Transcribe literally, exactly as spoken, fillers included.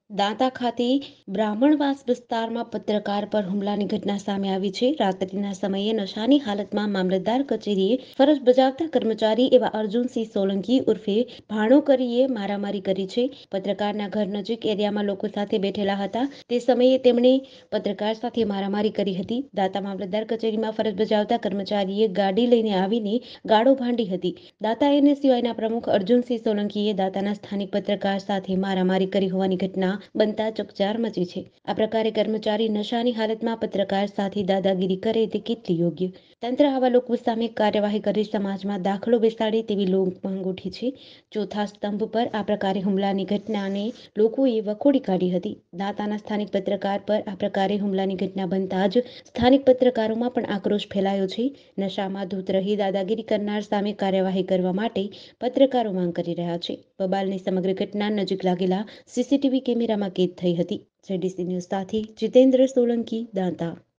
દાંતા ખાતે બ્રાહ્મણવાસ વિસ્તારમાં પત્રકાર પર હુમલાની ઘટના સામે આવી છે. રાત્રિના સમયે નશાની હાલતમાં મામલતદાર કચેરીએ ફરજ બજાવતા કર્મચારી એવા અર્જુનસિંહ સોલંકી ઉર્ફે ભાણોકરીએ મારામારી કરી છે. પત્રકારના ઘર નજીક એરિયામાં લોકો સાથે બેઠેલા હતા. તે સમયે તેમણે પત્રકાર સાથે મારામારી કરી હતી. દાંતા મામલતદાર કચેરીમાં ફરજ બજાવતા કર્મચારીએ ગાડી લઈને આવીને ગાળો ભાંડી હતી. દાંતા એનએસયુઆઈના પ્રમુખ અર્જુનસિંહ સોલંકીએ દાંતાના સ્થાનિક પત્રકાર સાથે મારામારી કરી હોવાની ઘટના બનતા ચકચાર મચી છે. આ પ્રકારે કર્મચારી નશાની હાલતમાં પત્રકાર સાથે દાદાગીરી કરે તે કેટલી યોગ્ય? તંત્ર આવા લોકો સામે કાર્યવાહી કરી સમાજમાં દાખલો બેસાડે તેવી લોક માંગ ઉઠી છે. ચોથા સ્તંભ પર આ પ્રકારે હુમલાની ઘટનાને લોકોએ વખોડી કાઢી હતી. દાંતાના સ્થાનિક પત્રકાર પર આ પ્રકારે હુમલાની ઘટના બનતા જ સ્થાનિક પત્રકારોમાં પણ આક્રોશ ફેલાયો છે. નશામાં ધૂત રહી દાદાગીરી કરનાર સામે કાર્યવાહી કરવા માટે પત્રકારો માંગ કરી રહ્યા છે. બબાલની સમગ્ર ઘટના નજીક લાગેલા સીસીટીવી કેમેરામાં કેદ થઈ હતી. જેડીસી ન્યૂઝ સાથે જીતેન્દ્ર સોલંકી, દાંતા.